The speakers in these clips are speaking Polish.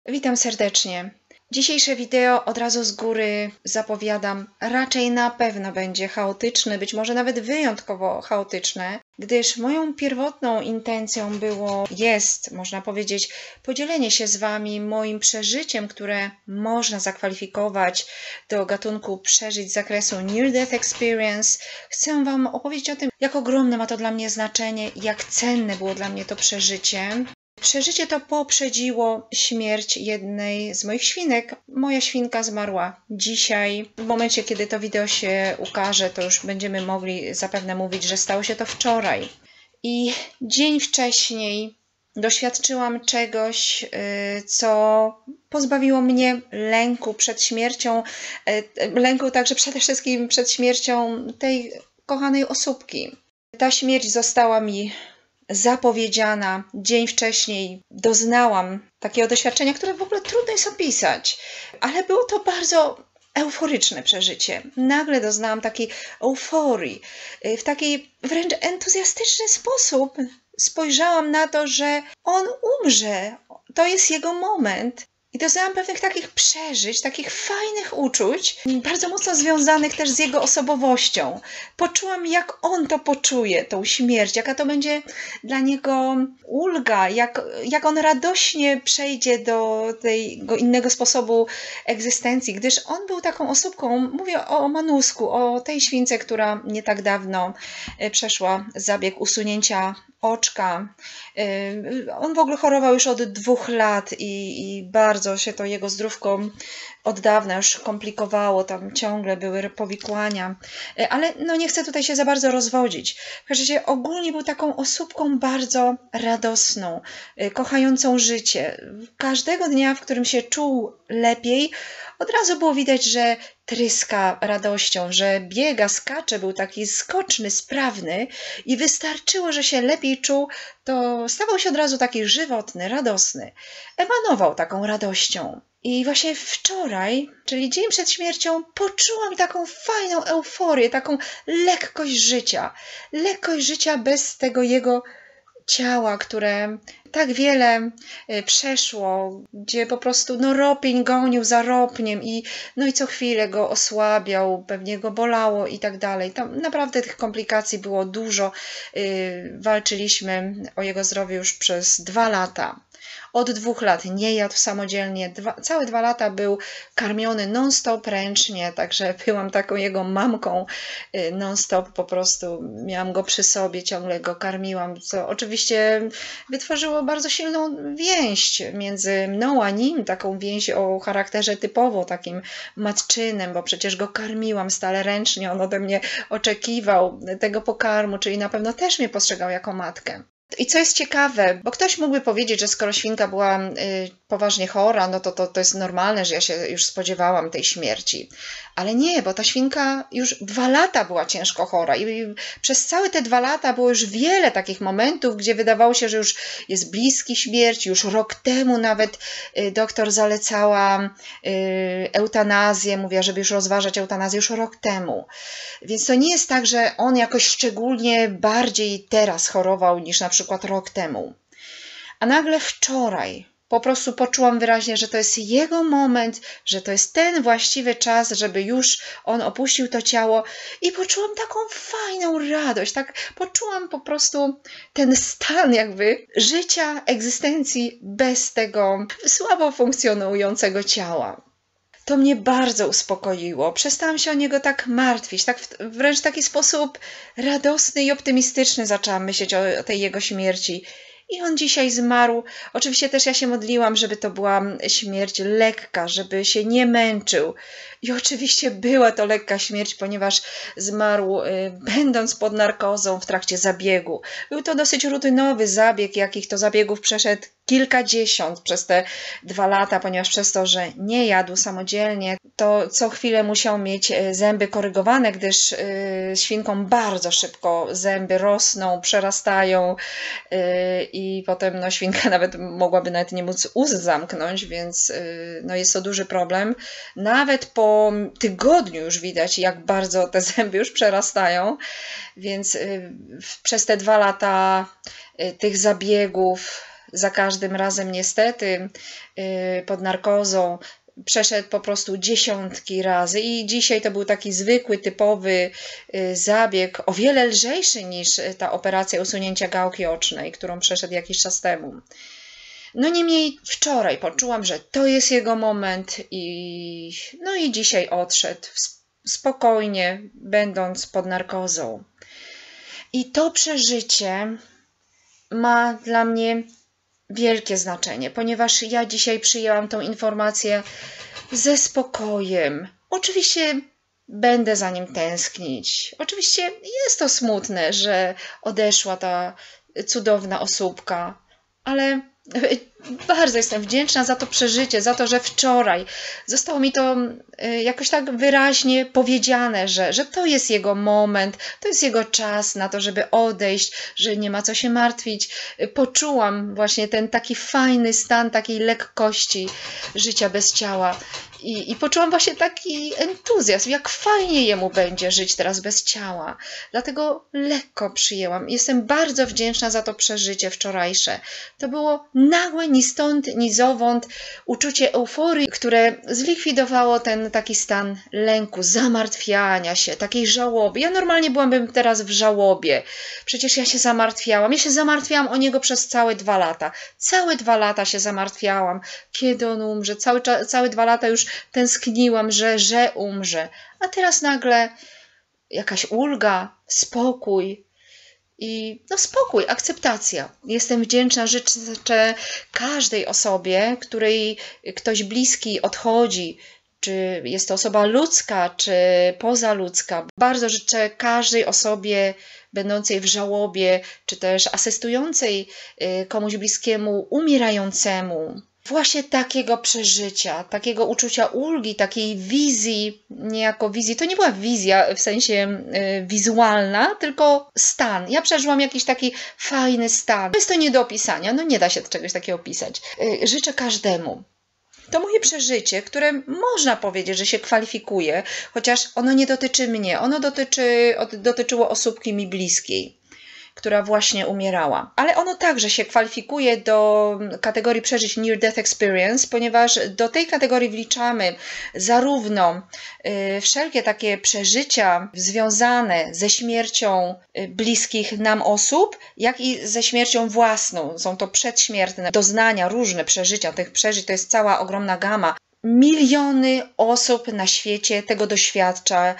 Witam serdecznie. Dzisiejsze wideo od razu z góry zapowiadam, raczej na pewno będzie chaotyczne, być może nawet wyjątkowo chaotyczne, gdyż moją pierwotną intencją jest, można powiedzieć, podzielenie się z Wami moim przeżyciem, które można zakwalifikować do gatunku przeżyć z zakresu Near Death Experience. Chcę Wam opowiedzieć o tym, jak ogromne ma to dla mnie znaczenie i jak cenne było dla mnie to przeżycie. Przeżycie to poprzedziło śmierć jednej z moich świnek. Moja świnka zmarła dzisiaj. W momencie, kiedy to wideo się ukaże, to już będziemy mogli zapewne mówić, że stało się to wczoraj. I dzień wcześniej doświadczyłam czegoś, co pozbawiło mnie lęku przed śmiercią, lęku także przede wszystkim przed śmiercią tej kochanej osóbki. Ta śmierć została mi zapowiedziana. Dzień wcześniej doznałam takiego doświadczenia, które w ogóle trudno jest opisać, ale było to bardzo euforyczne przeżycie. Nagle doznałam takiej euforii, w taki wręcz entuzjastyczny sposób spojrzałam na to, że on umrze, to jest jego moment. I doznałam pewnych takich przeżyć, takich fajnych uczuć, bardzo mocno związanych też z jego osobowością. Poczułam, jak on to poczuje, tą śmierć, jaka to będzie dla niego ulga, jak on radośnie przejdzie do tego innego sposobu egzystencji, gdyż on był taką osobką, mówię o Manusku, o tej śwince, która nie tak dawno przeszła zabieg usunięcia oczka. On w ogóle chorował już od 2 lat i bardzo się to jego zdrówko od dawna już komplikowało, tam ciągle były powikłania, ale no nie chcę tutaj się za bardzo rozwodzić. W każdym razie ogólnie był taką osóbką bardzo radosną, kochającą życie. Każdego dnia, w którym się czuł lepiej, od razu było widać, że tryska radością, że biega, skacze, był taki skoczny, sprawny i wystarczyło, że się lepiej czuł, to stawał się od razu taki żywotny, radosny. Emanował taką radością. I właśnie wczoraj, czyli dzień przed śmiercią, poczułam taką fajną euforię, taką lekkość życia bez tego jego ciała, które tak wiele przeszło, gdzie po prostu ropień gonił za ropniem i co chwilę go osłabiał, pewnie go bolało i tak dalej. Tam naprawdę tych komplikacji było dużo. Walczyliśmy o jego zdrowie już przez 2 lata. Od 2 lat nie jadł samodzielnie, całe 2 lata był karmiony non-stop ręcznie, także byłam taką jego mamką non-stop, po prostu miałam go przy sobie, ciągle go karmiłam, co oczywiście wytworzyło bardzo silną więź między mną a nim, taką więź o charakterze typowo takim matczynym, bo przecież go karmiłam stale ręcznie, on ode mnie oczekiwał tego pokarmu, czyli na pewno też mnie postrzegał jako matkę. I co jest ciekawe, bo ktoś mógłby powiedzieć, że skoro świnka była poważnie chora, no to jest normalne, że ja się już spodziewałam tej śmierci. Ale nie, bo ta świnka już 2 lata była ciężko chora i przez całe te 2 lata było już wiele takich momentów, gdzie wydawało się, że już jest bliski śmierci. Już rok temu nawet doktor zalecała eutanazję, mówiła, żeby już rozważać eutanazję już rok temu. Więc to nie jest tak, że on jakoś szczególnie bardziej teraz chorował niż na przykład rok temu. A nagle wczoraj po prostu poczułam wyraźnie, że to jest jego moment, że to jest ten właściwy czas, żeby już on opuścił to ciało i poczułam taką fajną radość, tak poczułam po prostu ten stan jakby życia, egzystencji bez tego słabo funkcjonującego ciała. To mnie bardzo uspokoiło. Przestałam się o niego tak martwić, tak wręcz w taki sposób radosny i optymistyczny zaczęłam myśleć o tej jego śmierci. I on dzisiaj zmarł. Oczywiście też ja się modliłam, żeby to była śmierć lekka, żeby się nie męczył. I oczywiście była to lekka śmierć, ponieważ zmarł będąc pod narkozą w trakcie zabiegu. Był to dosyć rutynowy zabieg, jakich to zabiegów przeszedł kilkadziesiąt przez te 2 lata, ponieważ przez to, że nie jadł samodzielnie, to co chwilę musiał mieć zęby korygowane, gdyż świnkom bardzo szybko zęby rosną, przerastają i potem świnka mogłaby nawet nie móc ust zamknąć, więc jest to duży problem. Nawet po tygodniu już widać, jak bardzo te zęby już przerastają, więc przez te 2 lata tych zabiegów za każdym razem niestety pod narkozą przeszedł po prostu dziesiątki razy i dzisiaj to był taki zwykły, typowy zabieg, o wiele lżejszy niż ta operacja usunięcia gałki ocznej, którą przeszedł jakiś czas temu. No niemniej wczoraj poczułam, że to jest jego moment i dzisiaj odszedł spokojnie, będąc pod narkozą. I to przeżycie ma dla mnie wielkie znaczenie, ponieważ ja dzisiaj przyjęłam tą informację ze spokojem. Oczywiście będę za nim tęsknić. Oczywiście jest to smutne, że odeszła ta cudowna osóbka, ale bardzo jestem wdzięczna za to przeżycie, za to, że wczoraj zostało mi to jakoś tak wyraźnie powiedziane, że to jest jego moment, to jest jego czas na to, żeby odejść, że nie ma co się martwić. Poczułam właśnie ten taki fajny stan takiej lekkości życia bez ciała i poczułam właśnie taki entuzjazm, jak fajnie jemu będzie żyć teraz bez ciała. Dlatego lekko przyjęłam. Jestem bardzo wdzięczna za to przeżycie wczorajsze. To było nagłe, ni stąd, ni zowąd uczucie euforii, które zlikwidowało ten taki stan lęku, zamartwiania się, takiej żałoby. Ja normalnie byłabym teraz w żałobie. Przecież ja się zamartwiałam. Ja się zamartwiałam o niego przez całe 2 lata. Całe 2 lata się zamartwiałam. Kiedy on umrze? Całe 2 lata już tęskniłam, że umrze. A teraz nagle jakaś ulga, spokój. I spokój, akceptacja. Jestem wdzięczna, życzę każdej osobie, której ktoś bliski odchodzi, czy jest to osoba ludzka, czy pozaludzka. Bardzo życzę każdej osobie będącej w żałobie, czy też asystującej komuś bliskiemu, umierającemu. Właśnie takiego przeżycia, takiego uczucia ulgi, takiej wizji, niejako wizji. To nie była wizja w sensie wizualna, tylko stan. Ja przeżyłam jakiś taki fajny stan. Jest to nie do opisania, nie da się czegoś takiego opisać. Życzę każdemu. To moje przeżycie, które można powiedzieć, że się kwalifikuje, chociaż ono nie dotyczy mnie, ono dotyczyło osóbki mi bliskiej, która właśnie umierała. Ale ono także się kwalifikuje do kategorii przeżyć Near Death Experience, ponieważ do tej kategorii wliczamy zarówno wszelkie takie przeżycia związane ze śmiercią bliskich nam osób, jak i ze śmiercią własną. Są to przedśmiertne doznania, różne przeżycia. Tych przeżyć to jest cała ogromna gama. Miliony osób na świecie tego doświadcza,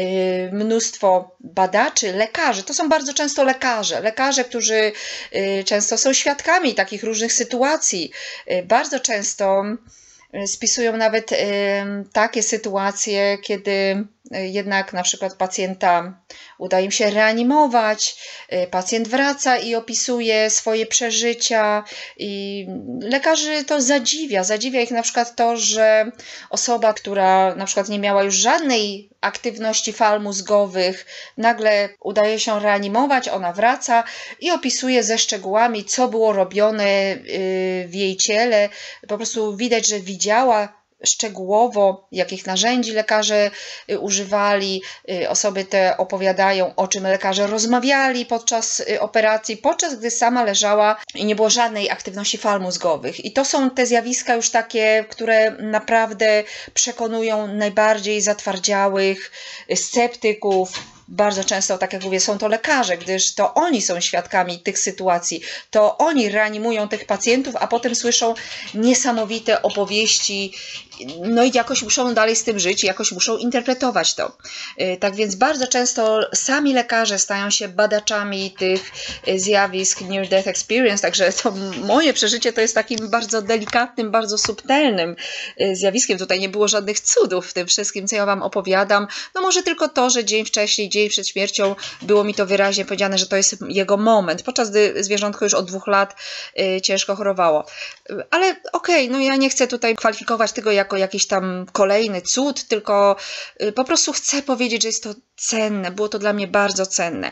mnóstwo badaczy, lekarzy, to są bardzo często lekarze, którzy często są świadkami takich różnych sytuacji, bardzo często spisują nawet takie sytuacje, kiedy jednak na przykład pacjenta uda im się reanimować, pacjent wraca i opisuje swoje przeżycia i lekarzy to zadziwia ich na przykład to, że osoba, która na przykład nie miała już żadnej aktywności fal mózgowych, nagle udaje się reanimować, ona wraca i opisuje ze szczegółami, co było robione w jej ciele. Po prostu widać, że widziała szczegółowo, jakich narzędzi lekarze używali. Osoby te opowiadają, o czym lekarze rozmawiali podczas operacji, podczas gdy sama leżała i nie było żadnej aktywności fal mózgowych. I to są te zjawiska już takie, które naprawdę przekonują najbardziej zatwardziałych sceptyków. Bardzo często, tak jak mówię, są to lekarze, gdyż to oni są świadkami tych sytuacji, to oni reanimują tych pacjentów, a potem słyszą niesamowite opowieści, i jakoś muszą dalej z tym żyć, jakoś muszą interpretować to. Tak więc bardzo często sami lekarze stają się badaczami tych zjawisk Near Death Experience, także to moje przeżycie to jest takim bardzo delikatnym, bardzo subtelnym zjawiskiem. Tutaj nie było żadnych cudów w tym wszystkim, co ja Wam opowiadam. Może tylko to, że dzień wcześniej, dzień przed śmiercią było mi to wyraźnie powiedziane, że to jest jego moment, podczas gdy zwierzątko już od 2 lat ciężko chorowało. Ale ja nie chcę tutaj kwalifikować tego jako jakiś tam kolejny cud, tylko po prostu chcę powiedzieć, że jest to cenne, było to dla mnie bardzo cenne.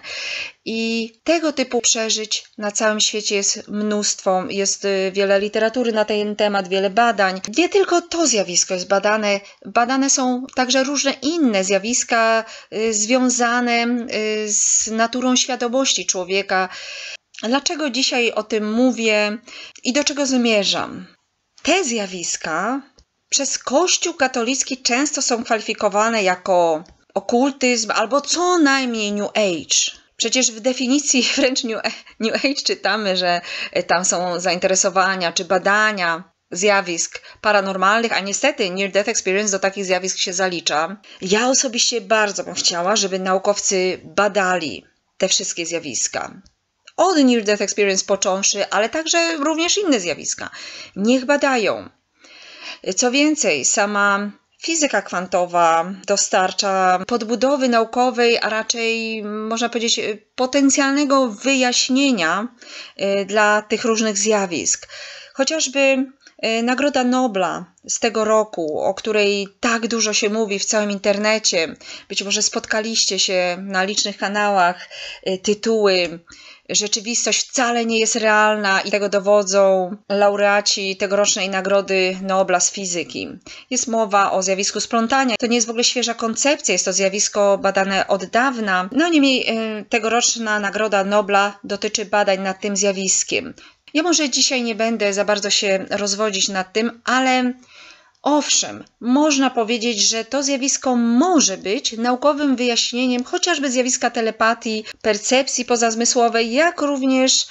I tego typu przeżyć na całym świecie jest mnóstwo, jest wiele literatury na ten temat, wiele badań. Nie tylko to zjawisko jest badane są także różne inne zjawiska związane z naturą świadomości człowieka. Dlaczego dzisiaj o tym mówię i do czego zmierzam? Te zjawiska przez Kościół katolicki często są kwalifikowane jako okultyzm albo co najmniej New Age. Przecież w definicji wręcz New Age czytamy, że tam są zainteresowania czy badania zjawisk paranormalnych, a niestety Near Death Experience do takich zjawisk się zalicza. Ja osobiście bardzo bym chciała, żeby naukowcy badali te wszystkie zjawiska. Od Near Death Experience począwszy, ale także również inne zjawiska. Niech badają. Co więcej, sama fizyka kwantowa dostarcza podbudowy naukowej, a raczej można powiedzieć potencjalnego wyjaśnienia dla tych różnych zjawisk. Chociażby Nagroda Nobla z tego roku, o której tak dużo się mówi w całym internecie, być może spotkaliście się na licznych kanałach, tytuły rzeczywistość wcale nie jest realna i tego dowodzą laureaci tegorocznej Nagrody Nobla z fizyki. Jest mowa o zjawisku splątania. To nie jest w ogóle świeża koncepcja, jest to zjawisko badane od dawna. No niemniej tegoroczna Nagroda Nobla dotyczy badań nad tym zjawiskiem. Ja może dzisiaj nie będę za bardzo się rozwodzić nad tym, ale owszem, można powiedzieć, że to zjawisko może być naukowym wyjaśnieniem chociażby zjawiska telepatii, percepcji pozazmysłowej, jak również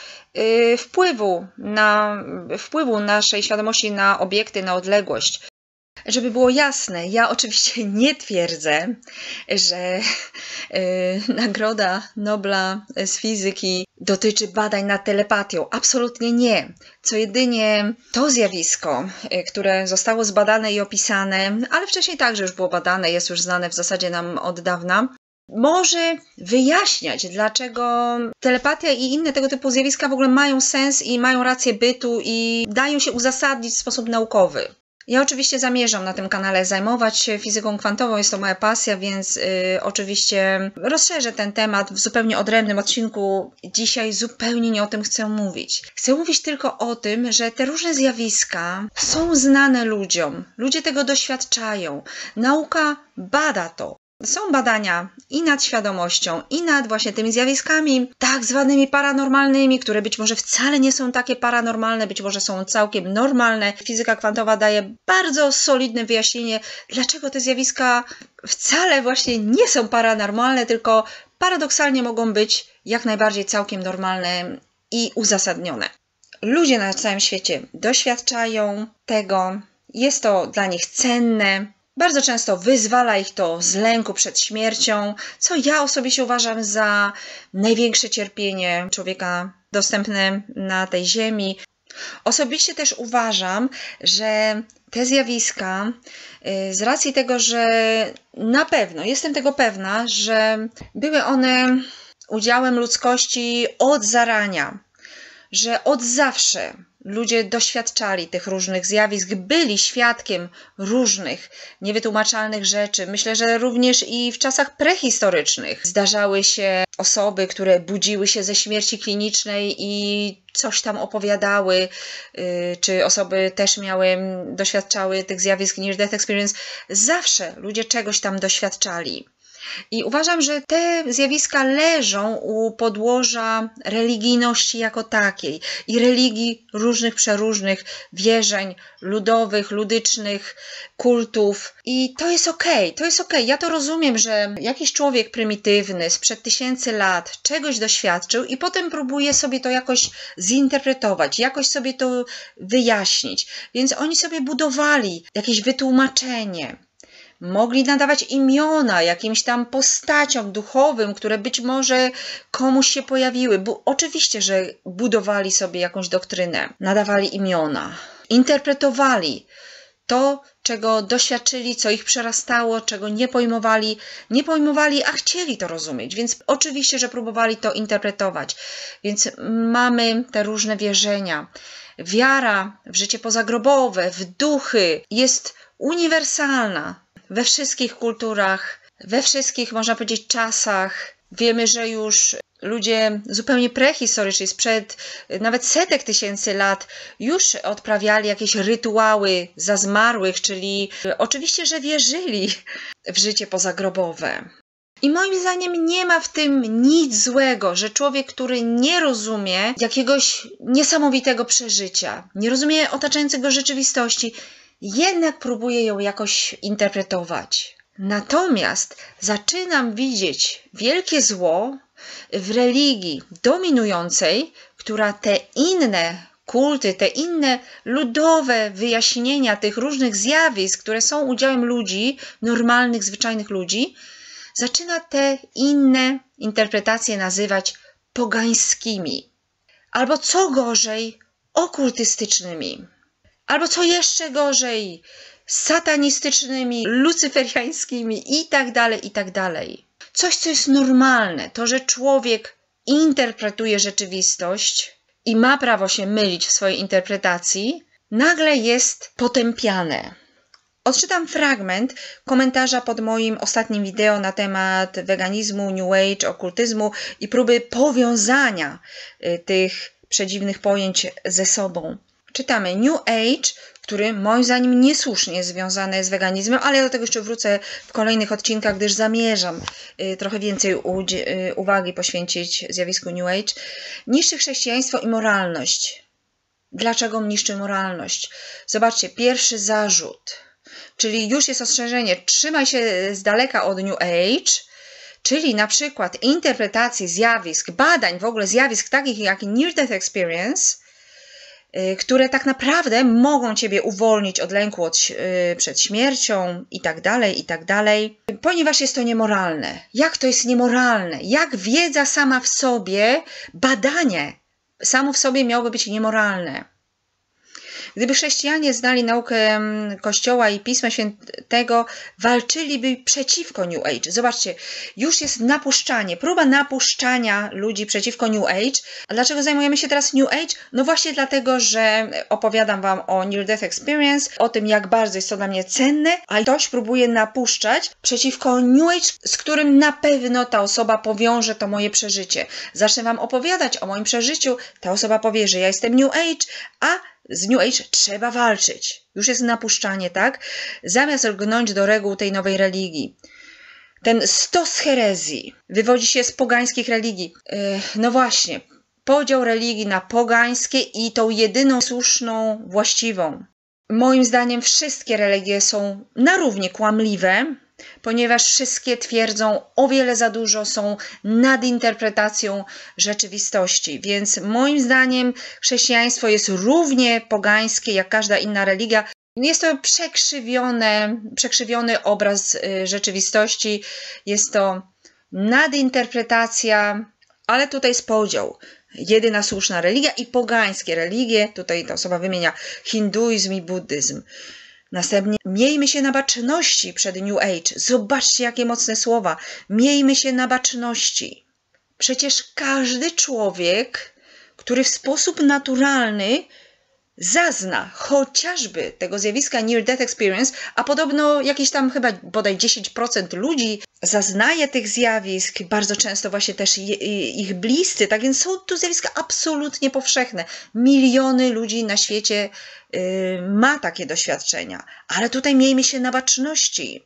wpływu naszej świadomości na obiekty, na odległość. Żeby było jasne, ja oczywiście nie twierdzę, że Nagroda Nobla z fizyki dotyczy badań nad telepatią. Absolutnie nie. Co jedynie to zjawisko, które zostało zbadane i opisane, ale wcześniej także już było badane, jest już znane w zasadzie nam od dawna, może wyjaśniać, dlaczego telepatia i inne tego typu zjawiska w ogóle mają sens i mają rację bytu i dają się uzasadnić w sposób naukowy. Ja oczywiście zamierzam na tym kanale zajmować się fizyką kwantową, jest to moja pasja, więc oczywiście rozszerzę ten temat w zupełnie odrębnym odcinku. Dzisiaj zupełnie nie o tym chcę mówić. Chcę mówić tylko o tym, że te różne zjawiska są znane ludziom. Ludzie tego doświadczają. Nauka bada to. Są badania i nad świadomością, i nad właśnie tymi zjawiskami tak zwanymi paranormalnymi, które być może wcale nie są takie paranormalne, być może są całkiem normalne. Fizyka kwantowa daje bardzo solidne wyjaśnienie, dlaczego te zjawiska wcale właśnie nie są paranormalne, tylko paradoksalnie mogą być jak najbardziej całkiem normalne i uzasadnione. Ludzie na całym świecie doświadczają tego, jest to dla nich cenne. Bardzo często wyzwala ich to z lęku przed śmiercią, co ja osobiście uważam za największe cierpienie człowieka dostępne na tej ziemi. Osobiście też uważam, że te zjawiska, z racji tego, że na pewno, jestem tego pewna, że były one udziałem ludzkości od zarania, że od zawsze ludzie doświadczali tych różnych zjawisk, byli świadkiem różnych niewytłumaczalnych rzeczy. Myślę, że również i w czasach prehistorycznych zdarzały się osoby, które budziły się ze śmierci klinicznej i coś tam opowiadały, czy osoby też doświadczały tych zjawisk Near Death Experience. Zawsze ludzie czegoś tam doświadczali. I uważam, że te zjawiska leżą u podłoża religijności jako takiej i religii różnych, przeróżnych wierzeń ludowych, ludycznych, kultów. I to jest okej, to jest okej. Ja to rozumiem, że jakiś człowiek prymitywny sprzed tysięcy lat czegoś doświadczył i potem próbuje sobie to jakoś zinterpretować, jakoś sobie to wyjaśnić. Więc oni sobie budowali jakieś wytłumaczenie. Mogli nadawać imiona jakimś tam postaciom duchowym, które być może komuś się pojawiły. Bo oczywiście, że budowali sobie jakąś doktrynę, nadawali imiona, interpretowali to, czego doświadczyli, co ich przerastało, czego nie pojmowali, a chcieli to rozumieć. Więc oczywiście, że próbowali to interpretować. Więc mamy te różne wierzenia. Wiara w życie pozagrobowe, w duchy jest uniwersalna. We wszystkich kulturach, we wszystkich, można powiedzieć, czasach. Wiemy, że już ludzie zupełnie prehistoryczni, sprzed nawet setek tysięcy lat, już odprawiali jakieś rytuały za zmarłych, czyli oczywiście, że wierzyli w życie pozagrobowe. I moim zdaniem nie ma w tym nic złego, że człowiek, który nie rozumie jakiegoś niesamowitego przeżycia, nie rozumie otaczającej go rzeczywistości, jednak próbuje ją jakoś interpretować. Natomiast zaczynam widzieć wielkie zło w religii dominującej, która te inne kulty, te inne ludowe wyjaśnienia tych różnych zjawisk, które są udziałem ludzi, normalnych, zwyczajnych ludzi, zaczyna te inne interpretacje nazywać pogańskimi. Albo co gorzej, okultystycznymi. Albo co jeszcze gorzej, satanistycznymi, lucyferiańskimi i tak dalej, i tak dalej. Coś, co jest normalne, to, że człowiek interpretuje rzeczywistość i ma prawo się mylić w swojej interpretacji, nagle jest potępiane. Odczytam fragment komentarza pod moim ostatnim wideo na temat weganizmu, New Age, okultyzmu i próby powiązania tych przedziwnych pojęć ze sobą. Czytamy: New Age, który moim zdaniem niesłusznie jest związany z weganizmem, ale ja do tego jeszcze wrócę w kolejnych odcinkach, gdyż zamierzam trochę więcej uwagi poświęcić zjawisku New Age, niszczy chrześcijaństwo i moralność. Dlaczego niszczy moralność? Zobaczcie, pierwszy zarzut, czyli już jest ostrzeżenie, trzymaj się z daleka od New Age, czyli na przykład interpretacji zjawisk, badań w ogóle zjawisk takich jak Near Death Experience, które tak naprawdę mogą Ciebie uwolnić od lęku przed śmiercią i tak dalej, ponieważ jest to niemoralne. Jak to jest niemoralne? Jak wiedza sama w sobie, badanie samo w sobie miałoby być niemoralne? Gdyby chrześcijanie znali naukę Kościoła i Pisma Świętego, walczyliby przeciwko New Age. Zobaczcie, już jest napuszczanie, próba napuszczania ludzi przeciwko New Age. A dlaczego zajmujemy się teraz New Age? No właśnie dlatego, że opowiadam Wam o Near Death Experience, o tym, jak bardzo jest to dla mnie cenne, a ktoś próbuje napuszczać przeciwko New Age, z którym na pewno ta osoba powiąże to moje przeżycie. Zacznę Wam opowiadać o moim przeżyciu, ta osoba powie, że ja jestem New Age, a z New Age trzeba walczyć. Już jest napuszczanie, tak? Zamiast lgnąć do reguł tej nowej religii. Ten stos herezji wywodzi się z pogańskich religii. No właśnie, podział religii na pogańskie i tą jedyną słuszną, właściwą. Moim zdaniem wszystkie religie są na równi kłamliwe, ponieważ wszystkie twierdzą o wiele za dużo, są nadinterpretacją rzeczywistości. Więc moim zdaniem chrześcijaństwo jest równie pogańskie jak każda inna religia. Jest to przekrzywiony obraz rzeczywistości, jest to nadinterpretacja, ale tutaj jest podział. Jedyna słuszna religia i pogańskie religie, tutaj ta osoba wymienia hinduizm i buddyzm. Następnie miejmy się na baczności przed New Age. Zobaczcie, jakie mocne słowa. Miejmy się na baczności. Przecież każdy człowiek, który w sposób naturalny zazna chociażby tego zjawiska Near Death Experience, a podobno jakieś tam chyba bodaj 10% ludzi zaznaje tych zjawisk, bardzo często właśnie też ich bliscy, tak więc są to zjawiska absolutnie powszechne. Miliony ludzi na świecie ma takie doświadczenia, ale tutaj miejmy się na baczności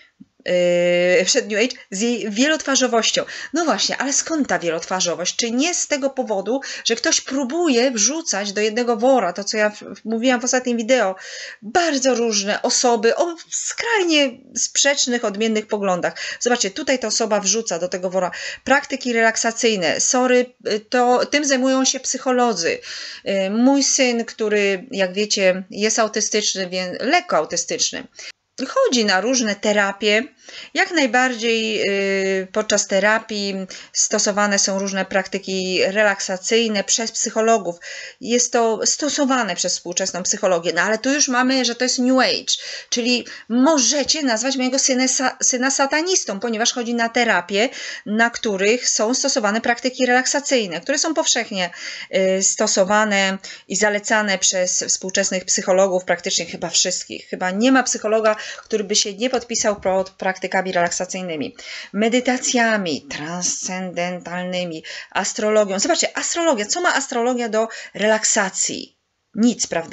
przed New Age z jej wielotwarzowością. No właśnie, ale skąd ta wielotwarzowość? Czy nie z tego powodu, że ktoś próbuje wrzucać do jednego wora, to co ja mówiłam w ostatnim wideo, bardzo różne osoby o skrajnie sprzecznych, odmiennych poglądach. Zobaczcie, tutaj ta osoba wrzuca do tego wora praktyki relaksacyjne. Tym zajmują się psycholodzy. Mój syn, który jak wiecie jest autystyczny, lekko autystyczny, chodzi na różne terapie. Jak najbardziej podczas terapii stosowane są różne praktyki relaksacyjne przez psychologów. Jest to stosowane przez współczesną psychologię. No ale tu już mamy, że to jest New Age. Czyli możecie nazwać mojego syna satanistą, ponieważ chodzi na terapie, na których są stosowane praktyki relaksacyjne, które są powszechnie stosowane i zalecane przez współczesnych psychologów, praktycznie chyba wszystkich. Chyba nie ma psychologa, który by się nie podpisał pod praktykami relaksacyjnymi, medytacjami transcendentalnymi, astrologią. Zobaczcie, astrologia. Co ma astrologia do relaksacji? Nic, prawda?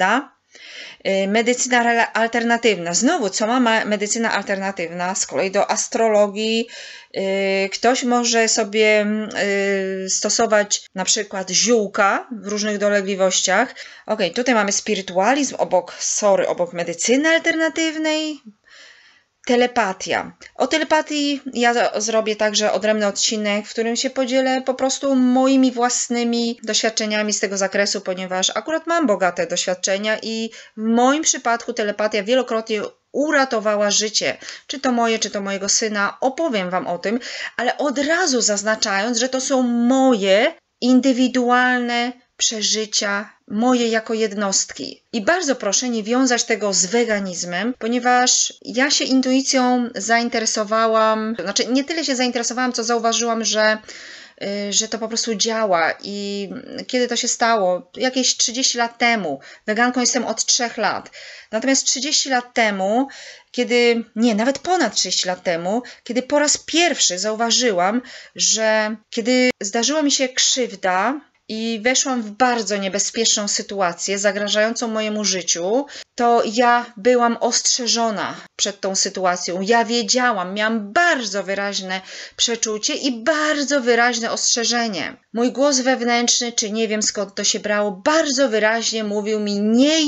Medycyna alternatywna. Znowu, co ma medycyna alternatywna? Z kolei do astrologii. Ktoś może sobie stosować na ziółka w różnych dolegliwościach. Ok, tutaj mamy spirytualizm obok medycyny alternatywnej. Telepatia. O telepatii ja zrobię także odrębny odcinek, w którym się podzielę po prostu moimi własnymi doświadczeniami z tego zakresu, ponieważ akurat mam bogate doświadczenia i w moim przypadku telepatia wielokrotnie uratowała życie. Czy to moje, czy to mojego syna. Opowiem Wam o tym, ale od razu zaznaczając, że to są moje indywidualne przeżycia, moje jako jednostki. I bardzo proszę nie wiązać tego z weganizmem, ponieważ ja się intuicją zainteresowałam, znaczy nie tyle się zainteresowałam, co zauważyłam, że to po prostu działa. I kiedy to się stało? Jakieś 30 lat temu. Weganką jestem od 3 lat. Natomiast 30 lat temu, nawet ponad 30 lat temu, kiedy po raz pierwszy zauważyłam, że kiedy zdarzyła mi się krzywda, i weszłam w bardzo niebezpieczną sytuację, zagrażającą mojemu życiu, to ja byłam ostrzeżona przed tą sytuacją. Ja wiedziałam, miałam bardzo wyraźne przeczucie i bardzo wyraźne ostrzeżenie. Mój głos wewnętrzny, czy nie wiem skąd to się brało, bardzo wyraźnie mówił mi: nie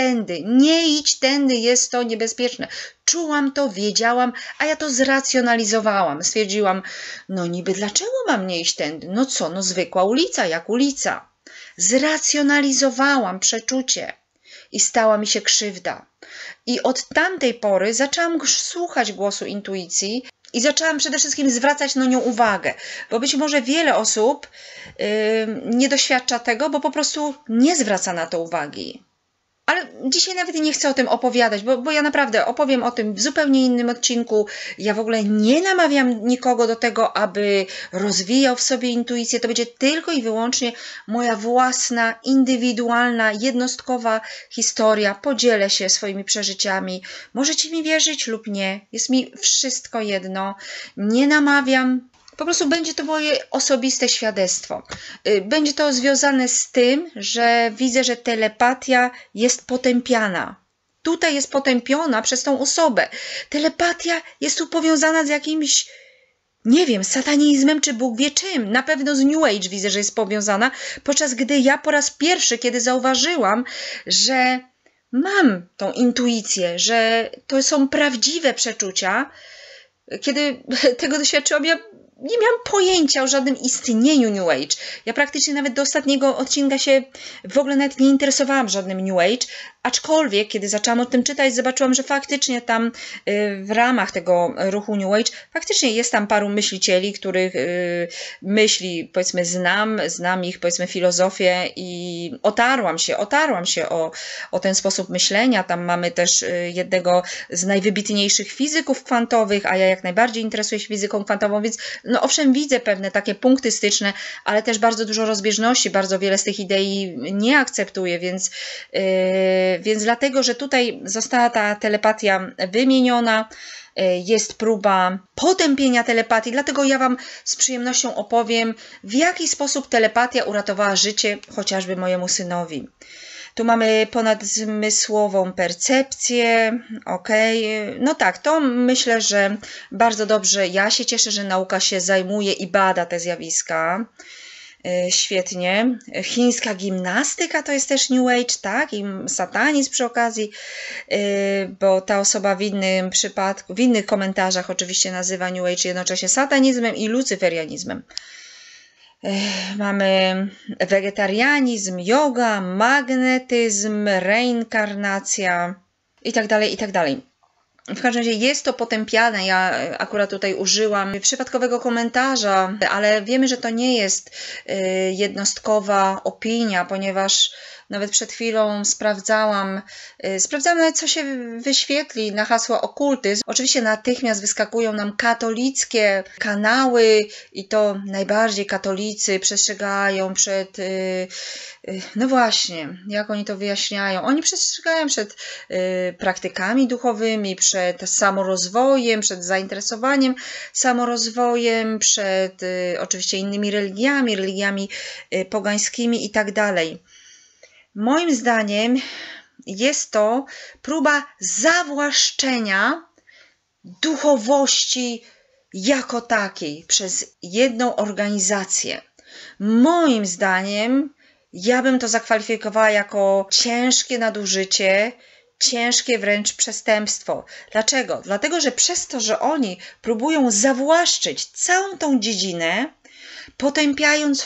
idź tędy, jest to niebezpieczne. Czułam to, wiedziałam, a ja to zracjonalizowałam. Stwierdziłam, no niby dlaczego mam nie iść tędy? No co, no zwykła ulica, jak ulica. Zracjonalizowałam przeczucie i stała mi się krzywda. I od tamtej pory zaczęłam słuchać głosu intuicji i zaczęłam przede wszystkim zwracać na nią uwagę, bo być może wiele osób nie doświadcza tego, bo po prostu nie zwraca na to uwagi. Ale dzisiaj nawet nie chcę o tym opowiadać, bo ja naprawdę opowiem o tym w zupełnie innym odcinku. Ja w ogóle nie namawiam nikogo do tego, aby rozwijał w sobie intuicję. To będzie tylko i wyłącznie moja własna, indywidualna, jednostkowa historia. Podzielę się swoimi przeżyciami. Możecie mi wierzyć lub nie. Jest mi wszystko jedno. Nie namawiam. Po prostu będzie to moje osobiste świadectwo. Będzie to związane z tym, że widzę, że telepatia jest potępiana. Tutaj jest potępiona przez tą osobę. Telepatia jest tu powiązana z jakimś, nie wiem, satanizmem czy Bóg wie czym. Na pewno z New Age widzę, że jest powiązana, podczas gdy ja po raz pierwszy, kiedy zauważyłam, że mam tą intuicję, że to są prawdziwe przeczucia, kiedy tego doświadczyłam, ja nie miałam pojęcia o żadnym istnieniu New Age. Ja praktycznie nawet do ostatniego odcinka się w ogóle nawet nie interesowałam żadnym New Age, aczkolwiek kiedy zaczęłam o tym czytać, zobaczyłam, że faktycznie tam w ramach tego ruchu New Age faktycznie jest tam paru myślicieli, których myśli, powiedzmy, znam ich, powiedzmy, filozofię i otarłam się o ten sposób myślenia. Tam mamy też jednego z najwybitniejszych fizyków kwantowych, a ja jak najbardziej interesuję się fizyką kwantową, więc no owszem, widzę pewne takie punkty styczne, ale też bardzo dużo rozbieżności, bardzo wiele z tych idei nie akceptuję, więc dlatego, że tutaj została ta telepatia wymieniona, jest próba potępienia telepatii, dlatego ja Wam z przyjemnością opowiem, w jaki sposób telepatia uratowała życie chociażby mojemu synowi. Tu mamy ponadzmysłową percepcję, ok, no tak, to myślę, że bardzo dobrze, ja się cieszę, że nauka się zajmuje i bada te zjawiska. Świetnie. Chińska gimnastyka to jest też New Age, tak? I satanizm przy okazji, bo ta osoba w innym przypadku, w innych komentarzach oczywiście nazywa New Age jednocześnie satanizmem i lucyferianizmem. Mamy wegetarianizm, yoga, magnetyzm, reinkarnacja i tak dalej, i tak dalej. W każdym razie jest to potępiane. Ja akurat tutaj użyłam przypadkowego komentarza, ale wiemy, że to nie jest jednostkowa opinia, ponieważ nawet przed chwilą sprawdzałam nawet, co się wyświetli na hasło okultyzm. Oczywiście natychmiast wyskakują nam katolickie kanały i to najbardziej katolicy przestrzegają przed, no właśnie, jak oni to wyjaśniają? Oni przestrzegają przed praktykami duchowymi, przed samorozwojem, przed zainteresowaniem samorozwojem, przed oczywiście innymi religiami pogańskimi i tak dalej. Moim zdaniem Jest to próba zawłaszczenia duchowości jako takiej przez jedną organizację. Moim zdaniem ja bym to zakwalifikowała jako ciężkie nadużycie, ciężkie wręcz przestępstwo. Dlaczego? Dlatego, że przez to, że oni próbują zawłaszczyć całą tą dziedzinę, potępiając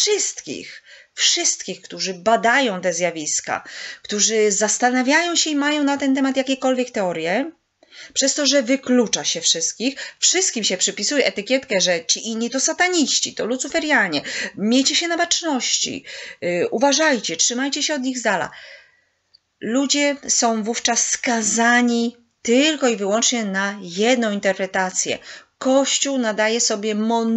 wszystkich, którzy badają te zjawiska, którzy zastanawiają się i mają na ten temat jakiekolwiek teorie, przez to, że wyklucza się wszystkim się przypisuje etykietkę, że ci inni to sataniści, to lucyferianie, miejcie się na baczności, uważajcie, trzymajcie się od nich z dala. Ludzie są wówczas skazani tylko i wyłącznie na jedną interpretację. Kościół nadaje sobie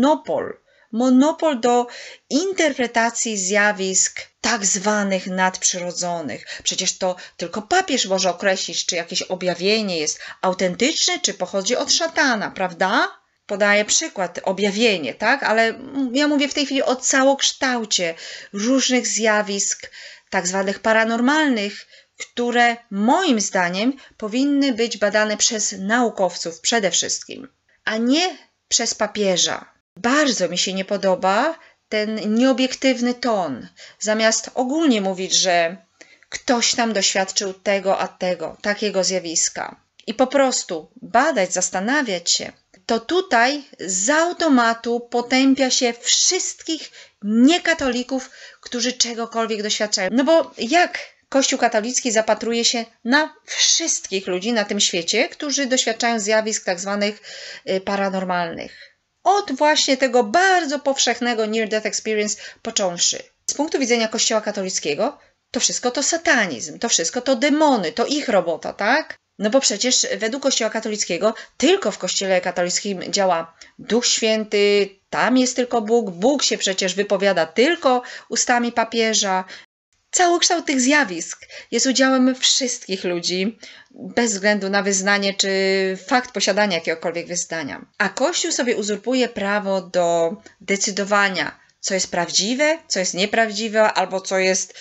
monopol do interpretacji zjawisk tak zwanych nadprzyrodzonych. Przecież to tylko papież może określić, czy jakieś objawienie jest autentyczne, czy pochodzi od szatana, prawda? Podaję przykład, objawienie, tak? Ale ja mówię w tej chwili o całokształcie różnych zjawisk tak zwanych paranormalnych, które moim zdaniem powinny być badane przez naukowców przede wszystkim, a nie przez papieża. Bardzo mi się nie podoba ten nieobiektywny ton. Zamiast ogólnie mówić, że ktoś tam doświadczył tego, takiego zjawiska i po prostu badać, zastanawiać się, to tutaj z automatu potępia się wszystkich niekatolików, którzy czegokolwiek doświadczają. No bo jak Kościół katolicki zapatruje się na wszystkich ludzi na tym świecie, którzy doświadczają zjawisk tak zwanych paranormalnych? Od właśnie tego bardzo powszechnego Near-Death Experience począwszy. Z punktu widzenia Kościoła katolickiego to wszystko to satanizm, to wszystko to demony, to ich robota, tak? No bo przecież według Kościoła katolickiego tylko w Kościele katolickim działa Duch Święty, tam jest tylko Bóg, Bóg się przecież wypowiada tylko ustami papieża. Całokształt tych zjawisk jest udziałem wszystkich ludzi, bez względu na wyznanie czy fakt posiadania jakiegokolwiek wyznania. A Kościół sobie uzurpuje prawo do decydowania, co jest prawdziwe, co jest nieprawdziwe, albo co jest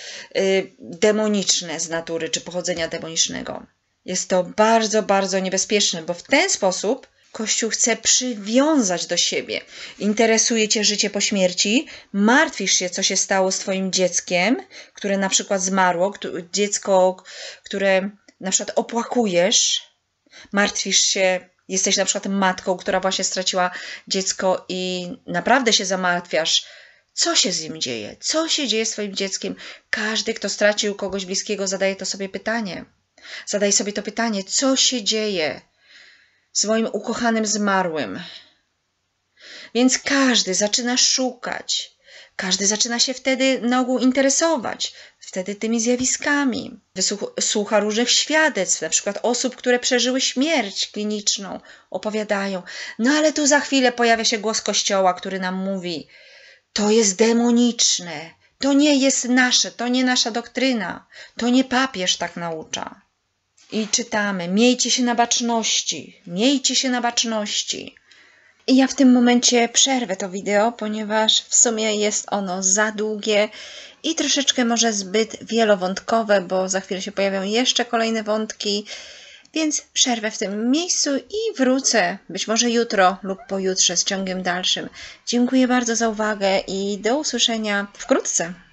demoniczne z natury, czy pochodzenia demonicznego. Jest to bardzo, bardzo niebezpieczne, bo w ten sposób Kościół chce przywiązać do siebie. Interesuje cię życie po śmierci, martwisz się, co się stało z twoim dzieckiem, które na przykład zmarło, dziecko, które na przykład opłakujesz, martwisz się, jesteś na przykład matką, która właśnie straciła dziecko i naprawdę się zamartwiasz, co się z nim dzieje, co się dzieje z twoim dzieckiem. Każdy, kto stracił kogoś bliskiego, zadaje to sobie pytanie. Zadaje sobie to pytanie, co się dzieje z moim ukochanym zmarłym. Więc każdy zaczyna szukać, każdy zaczyna się wtedy na ogół interesować, wtedy tymi zjawiskami. Słucha różnych świadectw, na przykład osób, które przeżyły śmierć kliniczną, opowiadają. No ale tu za chwilę pojawia się głos Kościoła, który nam mówi, to jest demoniczne, to nie jest nasze, to nie nasza doktryna, to nie papież tak naucza. I czytamy, miejcie się na baczności, miejcie się na baczności. I ja w tym momencie przerwę to wideo, ponieważ w sumie jest ono za długie i troszeczkę może zbyt wielowątkowe, bo za chwilę się pojawią jeszcze kolejne wątki, więc przerwę w tym miejscu i wrócę, być może jutro lub pojutrze z ciągiem dalszym. Dziękuję bardzo za uwagę i do usłyszenia wkrótce.